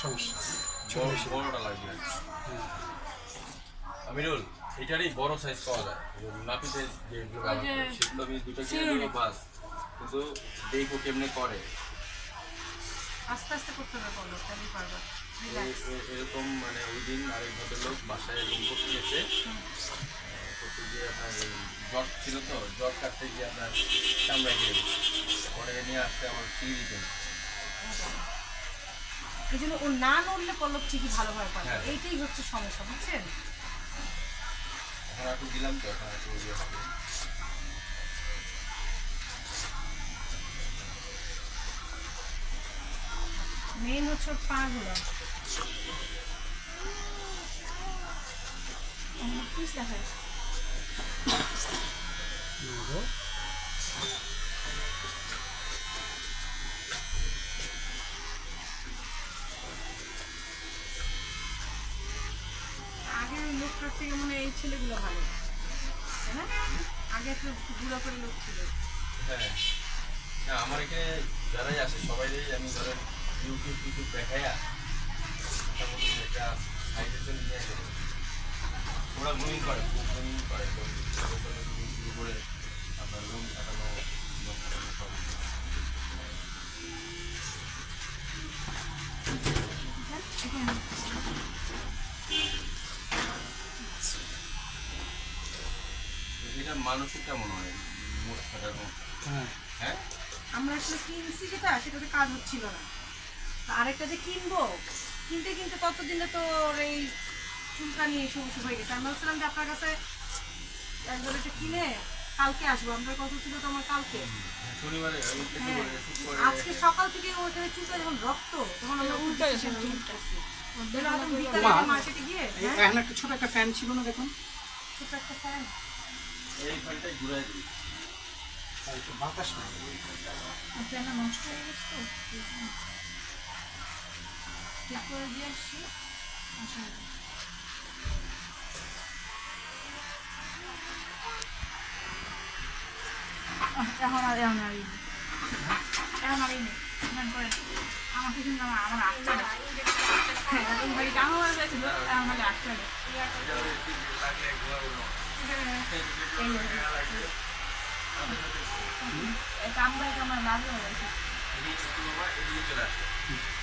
সমস্যা, বড়টা লাগবে। আমিরুল এটারই বড় সাইজ পাওয়া যায় নাপিতে যেগুলো ব্যবহার করে সেগুলো আমি দুটো কিনে দেবো বাস, কিন্তু দেখো কেমনে করে আস্তে আস্তে করতে হবে, বলো তাহলেই পারবা। এরকম মানে ওই দিন আরেক ভদ্রলোক বাসায় রুম করতে গেছে, করতে গিয়ে আপনার জ্বর ছিল তো, জ্বর কাটতে গিয়ে আপনার চামড়ায় গিয়ে পরে নিয়ে আসতে আমার ফ্রি দিতেন। এই জন্য ও না নড়লে পল্লব ঠিকই ভালোভাবে পারবে, এইটাই হচ্ছে সমস্যা, বুঝছেন? এখন একটু দিলাম তো, এখন একটু ইয়ে হবে। মেন হচ্ছে ওর পা গুলো। আগের লোকটার থেকে মনে হয় এই ছেলেগুলো ভালো, তাই না? আগে একটু ঘুরা করে লোক ছিল। হ্যাঁ, না আমার এখানে যারাই আসে সবাই আমি ধরেন ইউটিউব দেখাইয়া মোটামুটি একটা সাইডের জন্য নিয়ে আসে। ওরা গ্রুমিং করে, খুব গ্রুমিং করে, শুরু করে আপনার রুম কাটানো সব। এটা মানসিক কেমন হয় মোট কাটানো? হ্যাঁ, আমরা আসলে কিনছি যেটা সেটাতে কাজ হচ্ছিল না, আরেকটা যে কিনবো, কিনতে কিনতে ততদিনে তো এই চুলকানি এসে ওষুধ হয়ে গেছে। আমি বলছিলাম যে আপনার কাছে একবার এটা কিনে কালকে আসবো, আপনার কথা ছিল তো আমার কালকে, শনিবারে আজকে সকাল থেকে ওখানে চুলকা যখন রক্ত তখন আমরা উল্টা মার্কেটে গিয়ে এখন একটা ছোট একটা ফ্যান ছিল না, দেখুন ছোট একটা ফ্যান, এই ফ্যানটাই ঘুরাই দিই। বাতাস না, ফ্যানটা নষ্ট হয়ে গেছে তো ঠিক করে দিয়ে আসছি। এখন আর এখন আর এখন আর আমাকে কিন্তু আমার আসতে বাড়িতে আমার গেছিল, এখন হলে আসতে হবে। কামড়ায় কামড়ায় লাগবে। চলে আসে